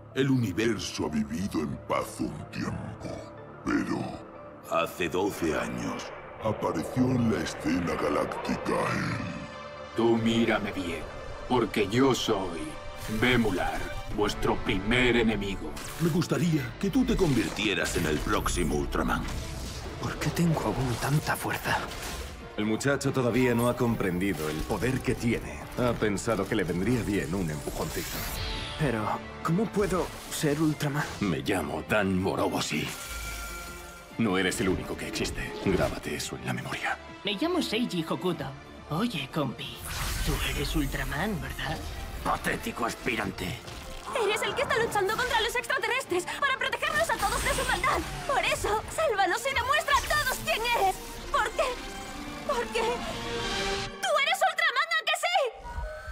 El universo ha vivido en paz un tiempo, pero hace 12 años apareció en la escena galáctica él. Tú mírame bien, porque yo soy Vemular, vuestro primer enemigo. Me gustaría que tú te convirtieras en el próximo Ultraman. ¿Por qué tengo aún tanta fuerza? El muchacho todavía no ha comprendido el poder que tiene. Ha pensado que le vendría bien un empujoncito. Pero, ¿cómo puedo ser Ultraman? Me llamo Dan Moroboshi. No eres el único que existe. Grábate eso en la memoria. Me llamo Seiji Hokuto. Oye, compi, tú eres Ultraman, ¿verdad? Patético aspirante. Eres el que está luchando contra los extraterrestres para protegernos a todos de su maldad. Por eso, sálvanos y demuestra a todos quién eres. ¿Por qué? Porque tú eres Ultraman, ¿a que sí?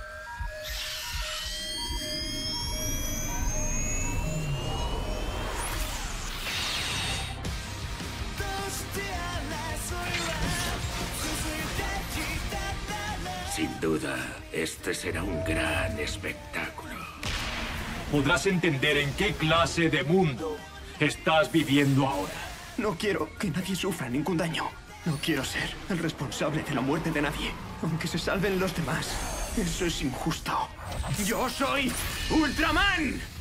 Sin duda, este será un gran espectáculo. Podrás entender en qué clase de mundo estás viviendo ahora. No quiero que nadie sufra ningún daño. No quiero ser el responsable de la muerte de nadie, aunque se salven los demás. Eso es injusto. ¡Yo soy Ultraman!